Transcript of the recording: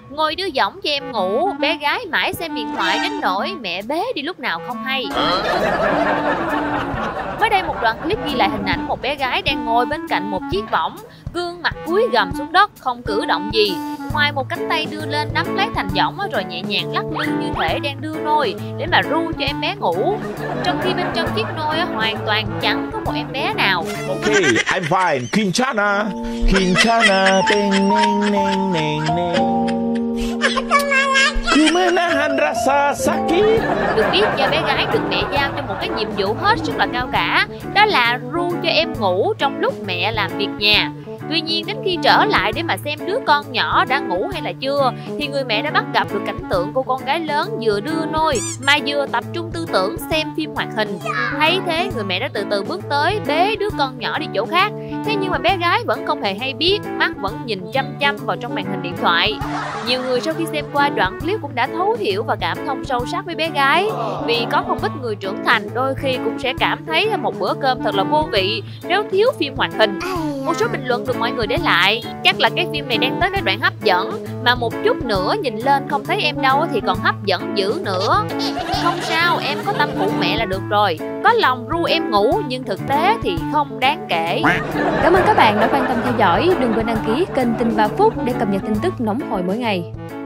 Ngồi đưa giỏng cho em ngủ, bé gái mãi xem điện thoại đến nỗi mẹ bế đi lúc nào không hay. Mới đây một đoạn clip ghi lại hình ảnh một bé gái đang ngồi bên cạnh một chiếc võng, gương mặt cúi gằm xuống đất, không cử động gì. Ngoài một cánh tay đưa lên nắm lấy thành võng rồi nhẹ nhàng lắc lư như thể đang đưa nôi để mà ru cho em bé ngủ. Trong khi bên trong chiếc nôi hoàn toàn chẳng có một em bé nào. Okay, I'm fine. Quintana, Quintana, ding ding ding ding ding. Kumenahan rasa sakit. Được biết do bé gái được mẹ giao cho một cái nhiệm vụ hết sức là cao cả, đó là ru cho em ngủ trong lúc mẹ làm việc nhà. Tuy nhiên đến khi trở lại để mà xem đứa con nhỏ đã ngủ hay là chưa, thì người mẹ đã bắt gặp được cảnh tượng cô con gái lớn vừa đưa nôi mà vừa tập trung tư tưởng xem phim hoạt hình. Thấy thế, người mẹ đã từ từ bước tới bế đứa con nhỏ đi chỗ khác. Thế nhưng mà bé gái vẫn không hề hay biết, mắt vẫn nhìn chăm chăm vào trong màn hình điện thoại. Nhiều người sau khi xem qua đoạn clip cũng đã thấu hiểu và cảm thông sâu sắc với bé gái. Vì có không ít người trưởng thành đôi khi cũng sẽ cảm thấy một bữa cơm thật là vô vị nếu thiếu phim hoạt hình. Một số bình luận được mọi người để lại: chắc là cái phim này đang tới cái đoạn hấp dẫn, mà một chút nữa nhìn lên không thấy em đâu thì còn hấp dẫn dữ nữa. Không sao, em có tâm phụ mẹ là được rồi. Có lòng ru em ngủ nhưng thực tế thì không đáng kể. Cảm ơn các bạn đã quan tâm theo dõi. Đừng quên đăng ký kênh Tin 3 Phút để cập nhật tin tức nóng hổi mỗi ngày.